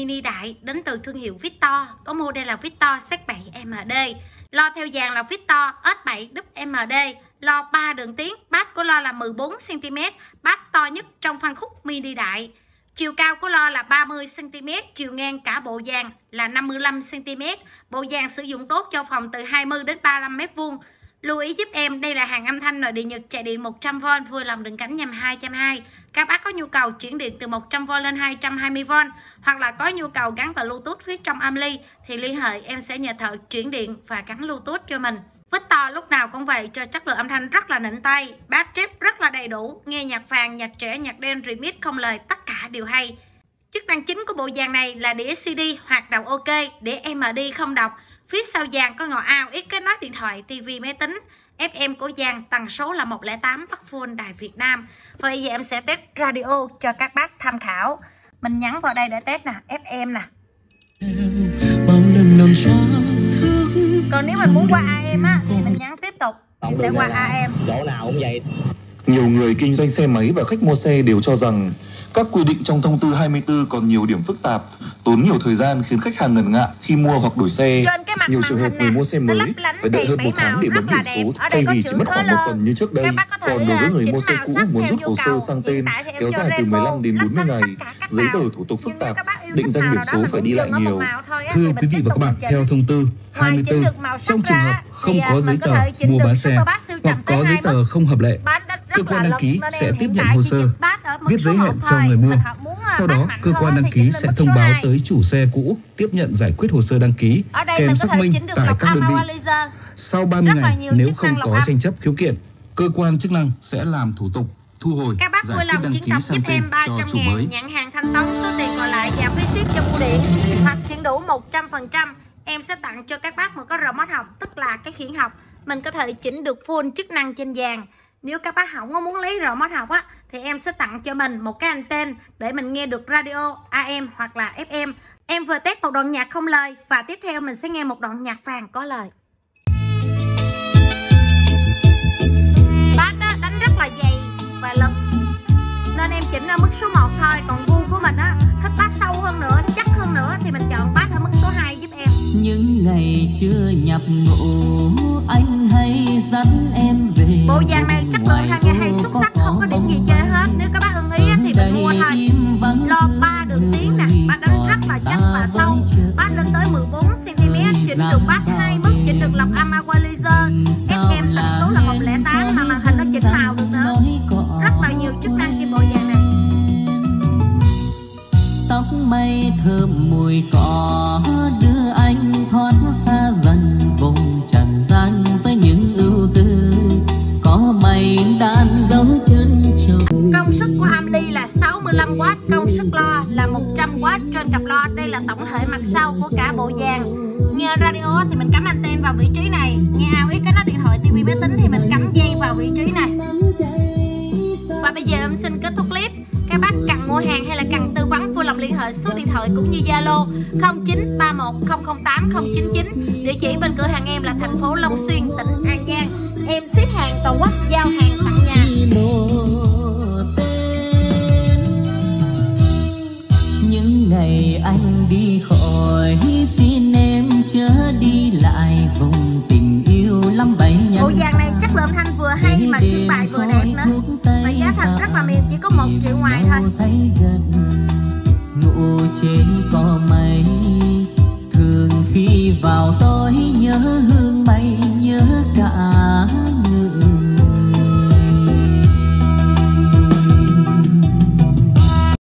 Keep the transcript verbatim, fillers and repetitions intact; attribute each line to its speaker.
Speaker 1: mini đại đến từ thương hiệu Victor. Có model là Victor Z bảy M D. Lo theo dàn là Victor S bảy W M D. Lo ba đường tiến, bát của lo là mười bốn xăng ti mét, bát to nhất trong phân khúc mini đại. Chiều cao của lo là ba mươi xăng ti mét, chiều ngang cả bộ dàn là năm mươi lăm xăng ti mét. Bộ dàn sử dụng tốt cho phòng từ hai mươi đến ba mươi lăm mét vuông. Lưu ý giúp em, đây là hàng âm thanh nội địa Nhật chạy điện một trăm vôn, vừa lòng đường cánh nhầm hai trăm hai mươi. Các bác có nhu cầu chuyển điện từ một trăm vôn lên hai trăm hai mươi vôn hoặc là có nhu cầu gắn vào Bluetooth phía trong âm ly thì liên hệ, em sẽ nhờ thợ chuyển điện và gắn Bluetooth cho mình. Victor lúc nào cũng vậy, cho chất lượng âm thanh rất là nịnh tay, bass trip rất là đầy đủ, nghe nhạc vàng, nhạc trẻ, nhạc dance, remix không lời, tất cả đều hay. Chức năng chính của bộ dàn này là đĩa xê đê hoạt động ok, đĩa em đê không đọc. Phía sau dàn có ngõ ao, ít kết nối điện thoại, tivi, máy tính. ép em của dàn tần số là một không tám bắc full Đài Việt Nam. Và bây giờ em sẽ test radio cho các bác tham khảo. Mình nhấn vào đây để test nè, ép em nè. Còn nếu mình muốn qua a em á thì mình nhấn tiếp tục thì sẽ qua a em.
Speaker 2: Chỗ nào cũng vậy.
Speaker 3: Nhiều người kinh doanh xe máy và khách mua xe đều cho rằng các quy định trong thông tư hai mươi tư còn nhiều điểm phức tạp, tốn nhiều thời gian khiến khách hàng ngần ngại khi mua hoặc đổi xe. Nhiều trường hợp người mua xe mới phải đợi hơn một tháng để bấm biển số thay vì chỉ mất khoảng một tuần như trước đây. Còn đối với người mua xe cũ muốn rút hồ sơ sang tên kéo dài từ mười lăm đến bốn mươi ngày, giấy tờ thủ tục phức tạp, định danh biển số phải đi lại nhiều.
Speaker 4: Thưa quý vị và các bạn, theo thông tư hai mươi tư, trong trường hợp không có giấy tờ mua bán xe hoặc có giấy tờ không hợp lệ, cơ quan đăng ký sẽ tiếp nhận hồ sơ, viết giấy hẹn cho người mua. Sau đó, cơ quan đăng ký sẽ thông báo tới chủ xe cũ tiếp nhận giải quyết hồ sơ đăng ký kèm xác minh tại các đơn vị. Sau ba mươi ngày, nếu không có tranh chấp khiếu kiện, cơ quan chức năng sẽ làm thủ tục thu hồi
Speaker 1: các bác vui lòng chuyển cọc giúp em ba trăm ngàn, nhận hàng thanh toán, số tiền còn lại và phí ship cho bưu điện, hoặc chuyển đủ một trăm phần trăm. Em sẽ tặng cho các bác một cái remote học, tức là cái khiển học. Mình có thể chỉnh được full chức năng trên dàn. Nếu các bác không có muốn lấy remote học á thì em sẽ tặng cho mình một cái anten để mình nghe được radio a em hoặc là ép em. Em vừa test một đoạn nhạc không lời và tiếp theo mình sẽ nghe một đoạn nhạc vàng có lời. Bass á, đánh rất là dày và lực nên em chỉnh ở mức số một thôi. Còn gu của mình á, thích bass sâu hơn nữa, chắc hơn nữa thì mình chọn bass ở mức số hai giúp em.
Speaker 5: Những ngày chưa nhập ngũ anh hay dẫn em về.
Speaker 1: Bộ dàn này chất lượng thanh nghe hay xuất sắc, không có điểm gì chơi hết. Nếu các bác ưng ý thì mình mua thôi. Lo ba đường tiếng nè, bass đánh rất là chắc và sâu, bass lên tới mười bốn xăng ti mét, chỉnh được bass hai mức, chỉnh được lọc âm equalizer, ép em tần số là một không tám mà màn hình nó chỉnh màu được nữa. Rất là nhiều chức năng trên bộ dàn này.
Speaker 5: Tóc mây thơm mùi cỏ đưa anh thoát xa dần vùng trần gian với những ưu tư có mây đan dấu chân trời.
Speaker 1: Công suất của âm ly là sáu mươi lăm oát, công suất lo là một trăm oát trên cặp lo. Đây là tổng thể mặt sau của cả bộ dàn. Nghe radio thì mình cắm anten vào vị trí này, nghe ao ý cái nó điện thoại, tivi, máy tính thì mình cắm dây vào vị trí này. Và bây giờ em xin kết thúc clip. Các bác cần mua hàng hay là cần tư vấn vui lòng liên hệ số điện thoại cũng như Zalo không chín ba một không không tám không chín chín. Địa chỉ bên cửa hàng em là thành phố Long Xuyên, tỉnh An Giang. Em ship hàng toàn quốc, giao hàng tận nhà.
Speaker 5: Những ngày anh đi khỏi xin em chớ đi lại vùng tình yêu lắm bảy nhân.
Speaker 1: Bộ dàn này chất lượng thanh vừa hay mà trưng bày vừa đẹp nữa. Và giá thành rất là mềm, chỉ có một triệu ngoài thôi.
Speaker 5: Ngủ trên